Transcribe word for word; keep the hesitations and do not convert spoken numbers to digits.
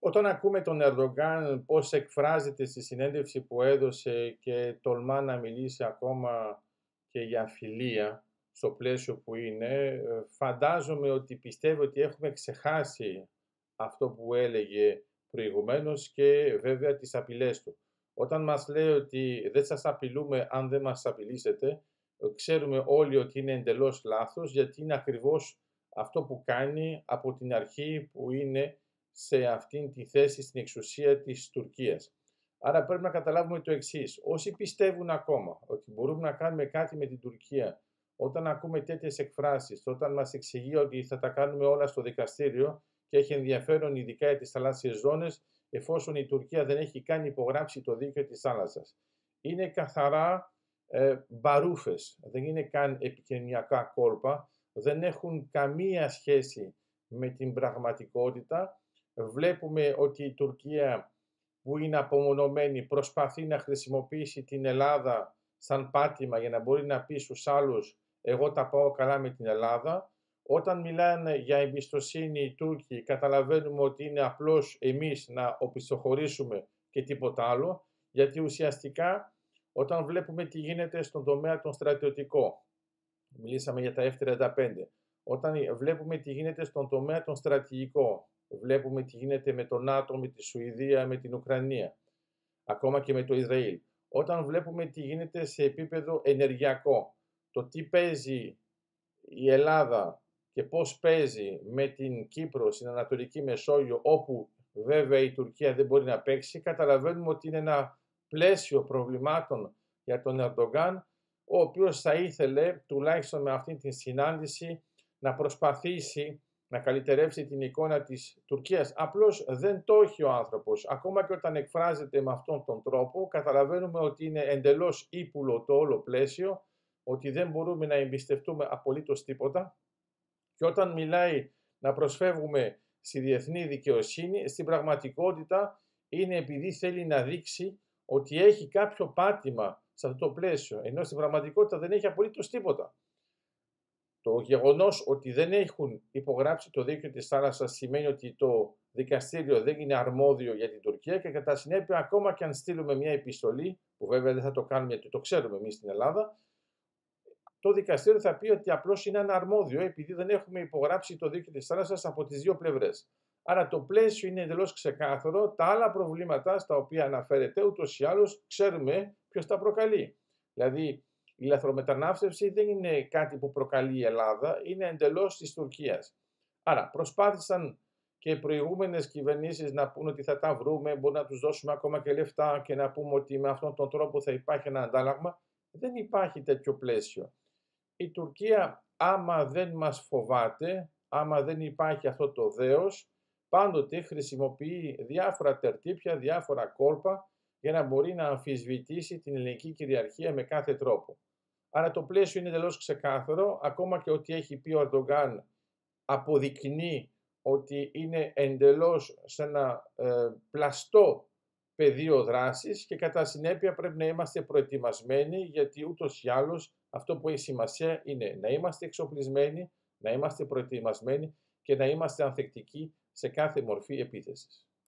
Όταν ακούμε τον Ερντογκάν πώς εκφράζεται στη συνέντευξη που έδωσε και τολμά να μιλήσει ακόμα και για φιλία στο πλαίσιο που είναι, ε, φαντάζομαι ότι πιστεύω ότι έχουμε ξεχάσει αυτό που έλεγε προηγουμένως και βέβαια τις απειλές του. Όταν μας λέει ότι δεν σας απειλούμε αν δεν μας απειλήσετε, ε, ξέρουμε όλοι ότι είναι εντελώς λάθος, γιατί είναι ακριβώς αυτό που κάνει από την αρχή που είναι σε αυτήν τη θέση στην εξουσία της Τουρκίας. Άρα πρέπει να καταλάβουμε το εξής. Όσοι πιστεύουν ακόμα ότι μπορούμε να κάνουμε κάτι με την Τουρκία, όταν ακούμε τέτοιες εκφράσεις, όταν μας εξηγεί ότι θα τα κάνουμε όλα στο δικαστήριο και έχει ενδιαφέρον ειδικά για τις θαλάσσιες ζώνες, εφόσον η Τουρκία δεν έχει καν υπογράψει το δίκαιο της θάλασσας. Είναι καθαρά ε, μπαρούφες, δεν είναι καν επικοινωνιακά κόλπα, δεν έχουν καμία σχέση με την πραγματικότητα. Βλέπουμε ότι η Τουρκία, που είναι απομονωμένη, προσπαθεί να χρησιμοποιήσει την Ελλάδα σαν πάτημα για να μπορεί να πει στους άλλους «εγώ τα πάω καλά με την Ελλάδα». Όταν μιλάνε για εμπιστοσύνη οι Τούρκοι, καταλαβαίνουμε ότι είναι απλώς εμείς να οπισθοχωρήσουμε και τίποτα άλλο, γιατί ουσιαστικά όταν βλέπουμε τι γίνεται στον τομέα των στρατιωτικών, μιλήσαμε για τα εφ τριάντα πέντε, όταν βλέπουμε τι γίνεται στον τομέα των στρατηγικών, βλέπουμε τι γίνεται με το ΝΑΤΟ, με τη Σουηδία, με την Ουκρανία, ακόμα και με το Ισραήλ. Όταν βλέπουμε τι γίνεται σε επίπεδο ενεργειακό, το τι παίζει η Ελλάδα και πώς παίζει με την Κύπρο στην Ανατολική Μεσόγειο, όπου βέβαια η Τουρκία δεν μπορεί να παίξει, καταλαβαίνουμε ότι είναι ένα πλαίσιο προβλημάτων για τον Ερντογκάν, ο οποίος θα ήθελε, τουλάχιστον με αυτή τη συνάντηση, να προσπαθήσει να καλυτερεύσει την εικόνα της Τουρκίας. Απλώς δεν το έχει ο άνθρωπος. Ακόμα και όταν εκφράζεται με αυτόν τον τρόπο, καταλαβαίνουμε ότι είναι εντελώς ύπουλο το όλο πλαίσιο, ότι δεν μπορούμε να εμπιστευτούμε απολύτως τίποτα. Και όταν μιλάει να προσφεύγουμε στη διεθνή δικαιοσύνη, στην πραγματικότητα είναι επειδή θέλει να δείξει ότι έχει κάποιο πάτημα σε αυτό το πλαίσιο, ενώ στην πραγματικότητα δεν έχει απολύτως τίποτα. Το γεγονός ότι δεν έχουν υπογράψει το δίκαιο της θάλασσας σημαίνει ότι το δικαστήριο δεν είναι αρμόδιο για την Τουρκία και κατά συνέπεια, ακόμα και αν στείλουμε μια επιστολή, που βέβαια δεν θα το κάνουμε γιατί το ξέρουμε εμείς στην Ελλάδα, το δικαστήριο θα πει ότι απλώς είναι αναρμόδιο επειδή δεν έχουμε υπογράψει το δίκαιο της θάλασσας από τις δύο πλευρές. Άρα το πλαίσιο είναι εντελώς ξεκάθαρο. Τα άλλα προβλήματα στα οποία αναφέρεται ούτως ή άλλως ξέρουμε ποιος τα προκαλεί. Δηλαδή, η λαθρομετανάστευση δεν είναι κάτι που προκαλεί η Ελλάδα, είναι εντελώς της Τουρκίας. Άρα προσπάθησαν και οι προηγούμενες κυβερνήσεις να πούν ότι θα τα βρούμε, μπορεί να τους δώσουμε ακόμα και λεφτά και να πούμε ότι με αυτόν τον τρόπο θα υπάρχει ένα αντάλλαγμα. Δεν υπάρχει τέτοιο πλαίσιο. Η Τουρκία, άμα δεν μας φοβάται, άμα δεν υπάρχει αυτό το δέος, πάντοτε χρησιμοποιεί διάφορα τερτύπια, διάφορα κόλπα για να μπορεί να αμφισβητήσει την ελληνική κυριαρχία με κάθε τρόπο. Άρα το πλαίσιο είναι εντελώς ξεκάθαρο, ακόμα και ό,τι έχει πει ο Ερντογκάν αποδεικνύει ότι είναι εντελώς σε ένα ε, πλαστό πεδίο δράσης και κατά συνέπεια πρέπει να είμαστε προετοιμασμένοι, γιατί ούτως ή άλλως αυτό που έχει σημασία είναι να είμαστε εξοπλισμένοι, να είμαστε προετοιμασμένοι και να είμαστε ανθεκτικοί σε κάθε μορφή επίθεσης.